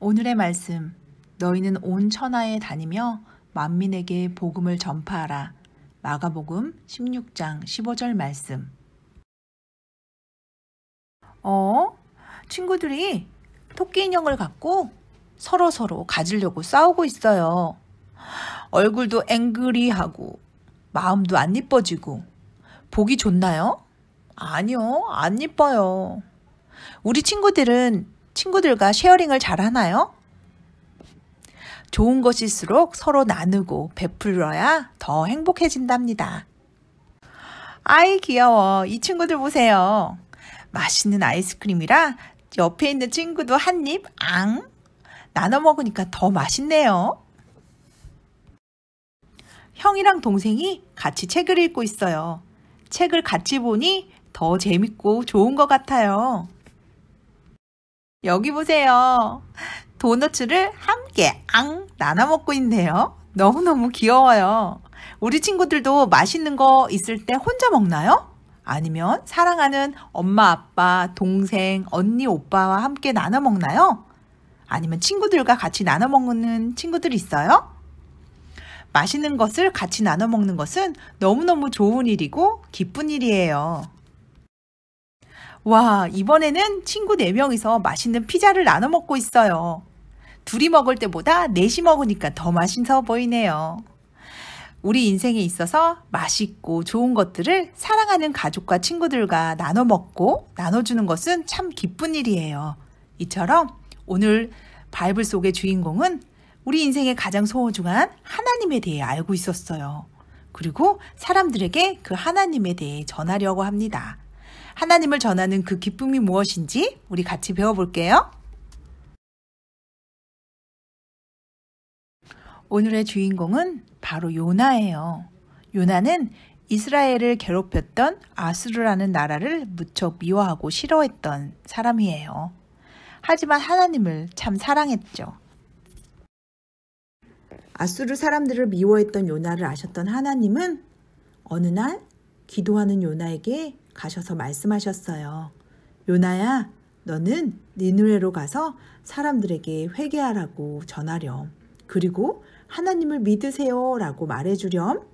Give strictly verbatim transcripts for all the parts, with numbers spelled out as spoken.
오늘의 말씀, 너희는 온 천하에 다니며 만민에게 복음을 전파하라. 마가복음 십육 장 십오 절 말씀. 어? 친구들이 토끼 인형을 갖고 서로서로 가지려고 싸우고 있어요. 얼굴도 앵그리하고 마음도 안 이뻐지고. 보기 좋나요? 아니요, 안 이뻐요. 우리 친구들은 친구들과 쉐어링을 잘 하나요? 좋은 것일수록 서로 나누고 베풀어야 더 행복해진답니다. 아이 귀여워. 이 친구들 보세요. 맛있는 아이스크림이라 옆에 있는 친구도 한 입 앙! 나눠 먹으니까 더 맛있네요. 형이랑 동생이 같이 책을 읽고 있어요. 책을 같이 보니 더 재밌고 좋은 것 같아요. 여기 보세요. 도너츠를 함께 앙 나눠 먹고 있네요. 너무너무 귀여워요. 우리 친구들도 맛있는 거 있을 때 혼자 먹나요? 아니면 사랑하는 엄마, 아빠, 동생, 언니, 오빠와 함께 나눠 먹나요? 아니면 친구들과 같이 나눠 먹는 친구들이 있어요? 맛있는 것을 같이 나눠 먹는 것은 너무너무 좋은 일이고 기쁜 일이에요. 와, 이번에는 친구 네 명이서 맛있는 피자를 나눠 먹고 있어요. 둘이 먹을 때보다 넷이 먹으니까 더 맛있어 보이네요. 우리 인생에 있어서 맛있고 좋은 것들을 사랑하는 가족과 친구들과 나눠 먹고 나눠주는 것은 참 기쁜 일이에요. 이처럼 오늘 바이블 속의 주인공은 우리 인생의 가장 소중한 하나님에 대해 알고 있었어요. 그리고 사람들에게 그 하나님에 대해 전하려고 합니다. 하나님을 전하는 그 기쁨이 무엇인지 우리 같이 배워볼게요. 오늘의 주인공은 바로 요나예요. 요나는 이스라엘을 괴롭혔던 아수르라는 나라를 무척 미워하고 싫어했던 사람이에요. 하지만 하나님을 참 사랑했죠. 아수르 사람들을 미워했던 요나를 아셨던 하나님은 어느 날 기도하는 요나에게 가셔서 말씀하셨어요. 요나야, 너는 니느웨로 가서 사람들에게 회개하라고 전하렴. 그리고 하나님을 믿으세요 라고 말해주렴.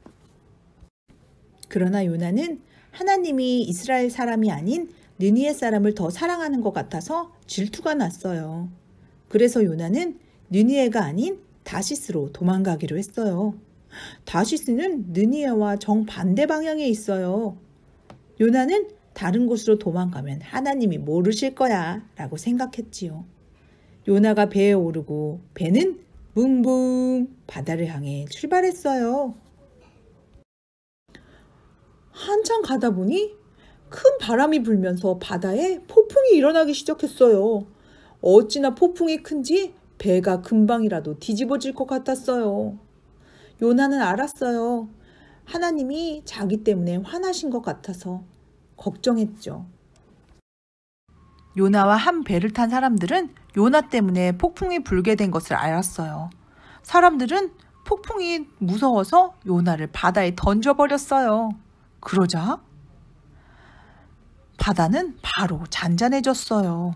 그러나 요나는 하나님이 이스라엘 사람이 아닌 느니에 사람을 더 사랑하는 것 같아서 질투가 났어요. 그래서 요나는 느니에가 아닌 다시스로 도망가기로 했어요. 다시스는 느니에와 정반대 방향에 있어요. 요나는 다른 곳으로 도망가면 하나님이 모르실 거야 라고 생각했지요. 요나가 배에 오르고 배는 붕붕 바다를 향해 출발했어요. 한참 가다 보니 큰 바람이 불면서 바다에 폭풍이 일어나기 시작했어요. 어찌나 폭풍이 큰지 배가 금방이라도 뒤집어질 것 같았어요. 요나는 알았어요. 하나님이 자기 때문에 화나신 것 같아서 걱정했죠. 요나와 한 배를 탄 사람들은 요나 때문에 폭풍이 불게 된 것을 알았어요. 사람들은 폭풍이 무서워서 요나를 바다에 던져버렸어요. 그러자 바다는 바로 잔잔해졌어요.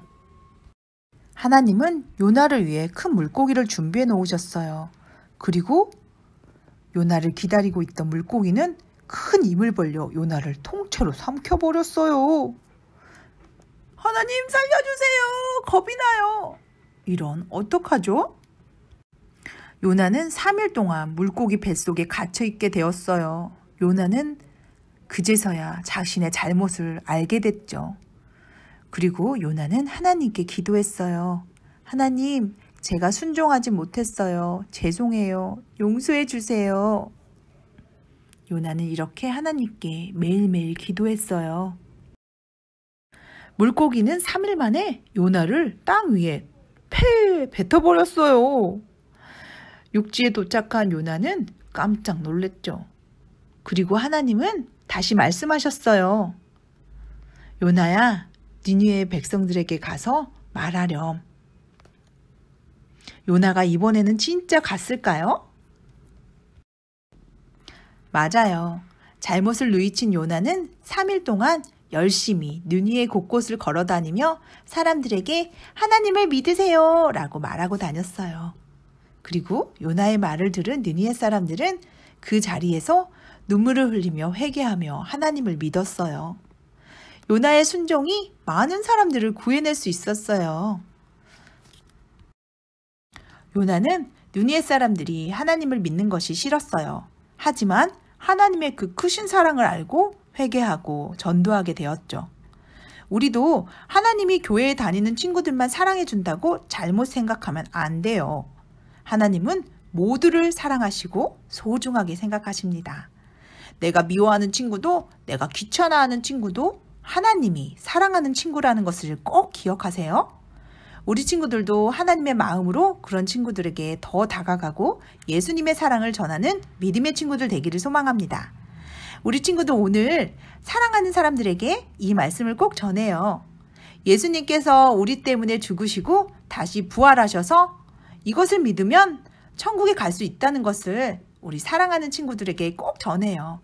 하나님은 요나를 위해 큰 물고기를 준비해 놓으셨어요. 그리고 요나를 기다리고 있던 물고기는 큰 입을 벌려 요나를 통째로 삼켜버렸어요. 하나님 살려주세요. 겁이 나요. 이런 어떡하죠? 요나는 삼 일 동안 물고기 뱃속에 갇혀있게 되었어요. 요나는 그제서야 자신의 잘못을 알게 됐죠. 그리고 요나는 하나님께 기도했어요. 하나님, 제가 순종하지 못했어요. 죄송해요. 용서해 주세요. 요나는 이렇게 하나님께 매일매일 기도했어요. 물고기는 삼 일 만에 요나를 땅 위에 패 뱉어버렸어요. 육지에 도착한 요나는 깜짝 놀랐죠. 그리고 하나님은 다시 말씀하셨어요. 요나야, 니느웨 백성들에게 가서 말하렴. 요나가 이번에는 진짜 갔을까요? 맞아요. 잘못을 누이친 요나는 삼 일 동안 열심히 눈 위에 곳곳을 걸어다니며 사람들에게 하나님을 믿으세요 라고 말하고 다녔어요. 그리고 요나의 말을 들은 느니에 사람들은 그 자리에서 눈물을 흘리며 회개하며 하나님을 믿었어요. 요나의 순종이 많은 사람들을 구해낼 수 있었어요. 요나는 느니에 사람들이 하나님을 믿는 것이 싫었어요. 하지만 하나님의 그 크신 사랑을 알고 회개하고 전도하게 되었죠. 우리도 하나님이 교회에 다니는 친구들만 사랑해준다고 잘못 생각하면 안 돼요. 하나님은 모두를 사랑하시고 소중하게 생각하십니다. 내가 미워하는 친구도, 내가 귀찮아하는 친구도 하나님이 사랑하는 친구라는 것을 꼭 기억하세요. 우리 친구들도 하나님의 마음으로 그런 친구들에게 더 다가가고 예수님의 사랑을 전하는 믿음의 친구들 되기를 소망합니다. 우리 친구도 오늘 사랑하는 사람들에게 이 말씀을 꼭 전해요. 예수님께서 우리 때문에 죽으시고 다시 부활하셔서 이것을 믿으면 천국에 갈 수 있다는 것을 우리 사랑하는 친구들에게 꼭 전해요.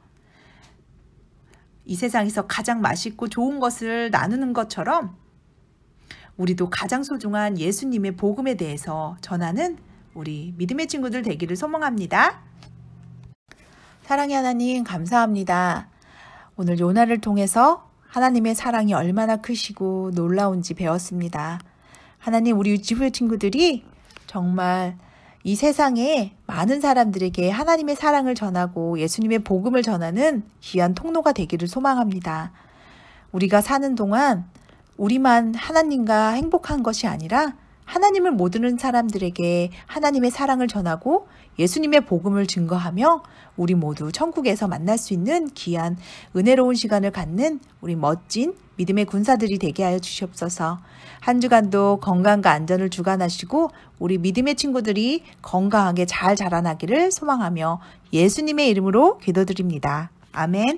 이 세상에서 가장 맛있고 좋은 것을 나누는 것처럼 우리도 가장 소중한 예수님의 복음에 대해서 전하는 우리 믿음의 친구들 되기를 소망합니다. 사랑의 하나님 감사합니다. 오늘 요나를 통해서 하나님의 사랑이 얼마나 크시고 놀라운지 배웠습니다. 하나님, 우리 유치부 친구들이 정말 이 세상에 많은 사람들에게 하나님의 사랑을 전하고 예수님의 복음을 전하는 귀한 통로가 되기를 소망합니다. 우리가 사는 동안 우리만 하나님과 행복한 것이 아니라 하나님을 모르는 사람들에게 하나님의 사랑을 전하고 예수님의 복음을 증거하며 우리 모두 천국에서 만날 수 있는 귀한 은혜로운 시간을 갖는 우리 멋진 믿음의 군사들이 되게 하여 주시옵소서. 한 주간도 건강과 안전을 주관하시고 우리 믿음의 친구들이 건강하게 잘 자라나기를 소망하며 예수님의 이름으로 기도드립니다. 아멘.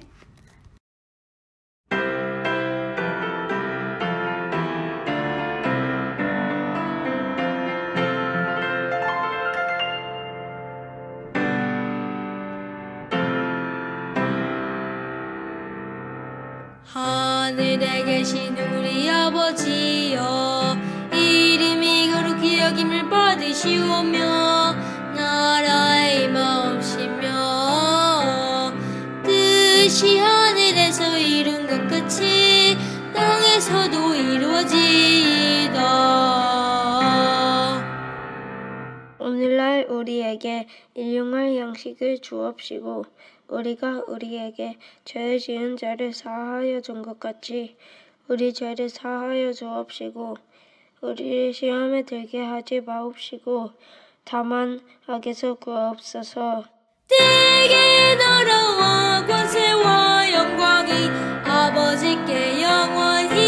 하늘에 계신 우리 아버지여, 이름이 거룩히 여김을 받으시오며 나라의 마옵시며 뜻이 하늘에서 이룬 것 같이 땅에서도 이루어지이다. 오늘날 우리에게 일용할 양식을 주옵시고 우리가 우리에게 죄 지은 자를 사하여 준 것 같이 우리 죄를 사하여 주옵시고 우리를 시험에 들게 하지 마옵시고 다만 악에서 구하옵소서. 대개 나라와 권세와 영광이 아버지께 영원히